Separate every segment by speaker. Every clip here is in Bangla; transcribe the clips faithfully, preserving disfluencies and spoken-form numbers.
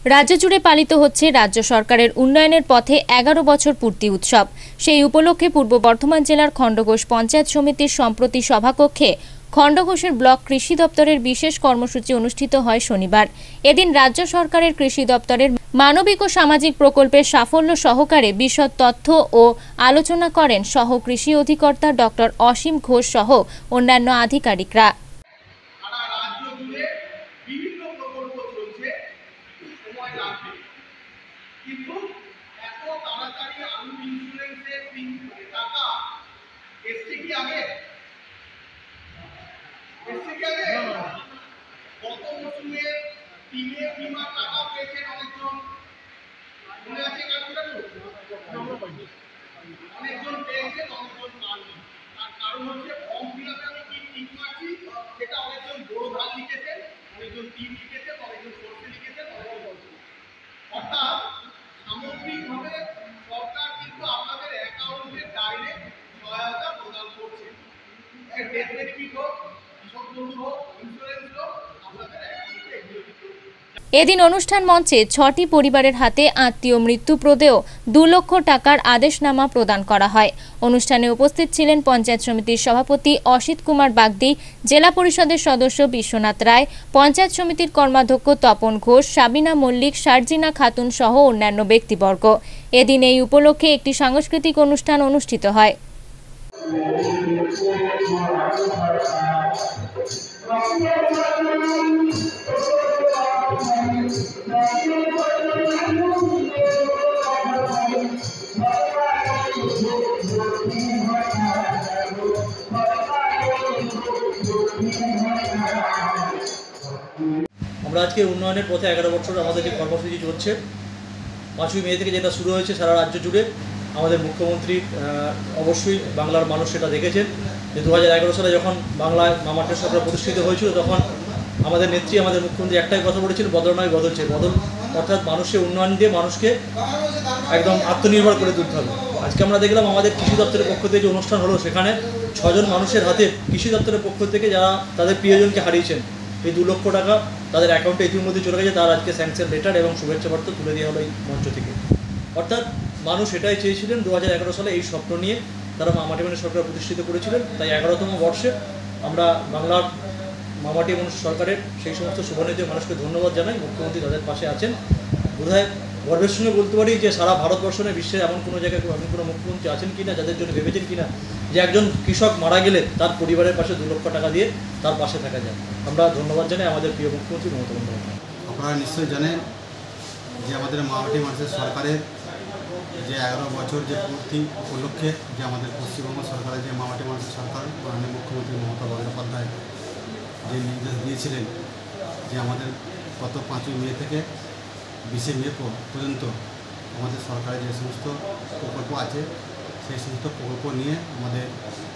Speaker 1: রাজ্য জুড়ে পালিত হচ্ছে রাজ্য সরকারের উন্নয়নের পথে এগারো বছর পূর্তি উৎসব। সেই উপলক্ষে পূর্ব বর্ধমান জেলার খণ্ডঘোষ পঞ্চায়েত সমিতির সম্প্রতি সভাকক্ষে খণ্ডঘোষের ব্লক কৃষি দপ্তরের বিশেষ কর্মসূচি অনুষ্ঠিত হয় শনিবার। এদিন রাজ্য সরকারের কৃষি দপ্তরের মানবিক ও সামাজিক প্রকল্পের সাফল্য সহকারে বিশদ তথ্য ও আলোচনা করেন সহ কৃষি অধিকর্তা ডক্টর অসীম ঘোষ সহ অন্যান্য আধিকারিকরা।
Speaker 2: কিন্তু এত তাড়াতাড়ি আলু ইন্স্যুরেন্সের টাকা এসছে কি আগে এসছে কি আগে গত মৌসুমে তিনে বিমা টাকা পেয়েছেন অনেকজন, মনে আছে কারণটা অনেকজন পেয়েছেন অনেকজন পাননি। তার কারণ হচ্ছে ফর্ম ফিল আপে আমি কি ঠিক পাচ্ছি সেটা অনেকজন বড় ধান লিখেছেন, অনেকজন তিন লিখেছেন, অনেকজন সরষে লিখেছেন, অর্থাৎ সামগ্রিকভাবে সরকার কিন্তু আপনাদের অ্যাকাউন্টে ডাইরেক্ট সহায়তা প্রদান করছে। ডেথ বেনিফিট হোক, কৃষক বন্ধু হোক, ইন্স্যুরেন্স হোক, আপনাদের অ্যাকাউন্টে এগুলো
Speaker 1: এদিন অনুষ্ঠান মঞ্চে ছটি পরিবারের হাতে আত্মীয় মৃত্যু প্রদেয় দু লক্ষ টাকার আদেশনামা প্রদান করা হয়। অনুষ্ঠানে উপস্থিত ছিলেন পঞ্চায়েত সমিতির সভাপতি অসিত কুমার বাগদি, জেলা পরিষদের সদস্য বিশ্বনাথ রায়, পঞ্চায়েত সমিতির কর্মাধ্যক্ষ তপন ঘোষ, সাবিনা মল্লিক, সার্জিনা খাতুন সহ অন্যান্য ব্যক্তিবর্গ। এদিন এই উপলক্ষে একটি সাংস্কৃতিক অনুষ্ঠান অনুষ্ঠিত হয়।
Speaker 3: আমরা আজকে উন্নয়নের পথে এগারো বছর আমাদের যে কর্মসূচি চলছে, পাঁচই মে থেকে যেটা শুরু হয়েছে সারা রাজ্য জুড়ে, আমাদের মুখ্যমন্ত্রী অবশ্যই বাংলার মানুষ সেটা দেখেছেন যে দু হাজার এগারো সালে যখন বাংলায় মামাটের সরকার প্রতিষ্ঠিত হয়েছিল তখন আমাদের নেত্রী আমাদের মুখ্যমন্ত্রী একটাই কথা বলেছিল, বদল নয় বদল চাই। বদল অর্থাৎ মানুষের উন্নয়ন দিয়ে মানুষকে একদম আত্মনির্ভর করে তুলতে হবে। আজকে আমরা দেখলাম আমাদের কৃষি দপ্তরের পক্ষ থেকে যে অনুষ্ঠান হলো সেখানে ছজন মানুষের হাতে কৃষি দপ্তরের পক্ষ থেকে যারা তাদের প্রিয়জনকে হারিয়েছেন এই দু লক্ষ টাকা তাদের অ্যাকাউন্টে ইতিমধ্যে চলে গেছে। তার আজকে স্যাংশন লেটার এবং শুভেচ্ছা বার্তা তুলে দেওয়া হলো এই মঞ্চ থেকে। অর্থাৎ মানুষ এটাই চেয়েছিলেন, দু হাজার এগারো সালে এই স্বপ্ন নিয়ে তারা মামাটি মানুষ সরকার প্রতিষ্ঠিত করেছিলেন। তাই এগারোতম বর্ষে আমরা বাংলার মামাটি মানুষ সরকারের সেই সমস্ত শুভানুধ্যায়ী মানুষকে ধন্যবাদ জানাই। মুখ্যমন্ত্রী তাদের পাশে আছেন। বোধহয় গর্বের সঙ্গে বলতে পারি যে সারা ভারতবর্ষ নয়, বিশ্বের এমন কোনো জায়গায় এমন কোনো মুখ্যমন্ত্রী আছেন কিনা যাদের জন্য ভেবেছেন কিনা যে একজন কৃষক মারা গেলে তার পরিবারের পাশে দু লক্ষ টাকা দিয়ে তার পাশে থাকা যায়। আমরা ধন্যবাদ জানাই আমাদের প্রিয় মুখ্যমন্ত্রী মমতা বন্দ্যোপাধ্যায়।
Speaker 4: আপনারা নিশ্চয়ই জানেন যে আমাদের মামাটি মানুষের সরকারের যে এগারো বছর যে পূর্তি উপলক্ষে যে আমাদের পশ্চিমবঙ্গ সরকারের যে মামাটি মানুষের সরকার মাননীয় মুখ্যমন্ত্রী মমতা বন্দ্যোপাধ্যায় যে নির্দেশ দিয়েছিলেন যে আমাদের গত পাঁচই মে থেকে বিশে মে পর্যন্ত আমাদের সরকারের যে সমস্ত প্রকল্প আছে সেই সমস্ত প্রকল্প নিয়ে আমাদের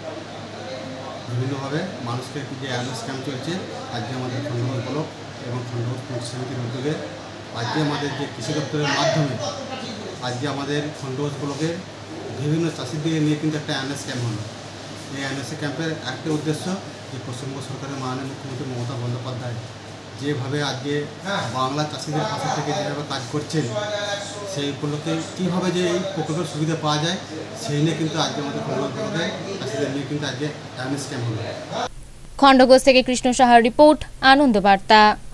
Speaker 4: বিভিন্নভাবে মানুষকে যে অ্যাওয়ারনেস ক্যাম্প চলছে। আজকে আমাদের খণ্ডঘোষ ব্লক এবং খণ্ডঘোষ পঞ্চায়েত সমিতির উদ্যোগে আজকে আমাদের যে কৃষি দপ্তরের মাধ্যমে আজকে আমাদের খণ্ডঘোষ ব্লকের বিভিন্ন চাষিদের নিয়ে কিন্তু একটা অ্যাওয়ারনেস ক্যাম্প হলো। এই অ্যাওয়ারনেস ক্যাম্পের একটা উদ্দেশ্য যে পশ্চিমবঙ্গ সরকারের মাননীয় মুখ্যমন্ত্রী মমতা বন্দ্যোপাধ্যায় যেভাবে আজকে বাংলা চাষিদের পাশে থেকে যেভাবে কাজ করছেন সেই উপলক্ষে কীভাবে যে এই প্রকল্পের সুবিধা পাওয়া যায় সেই নিয়ে কিন্তু আজকে আমাদের খণ্ডঘোষ ব্লকে চাষিদের নিয়ে কিন্তু আজকে অ্যাওয়ারনেস ক্যাম্প হলো।
Speaker 1: খণ্ডঘোষ থেকে কৃষ্ণ সাহার রিপোর্ট, আনন্দ বার্তা।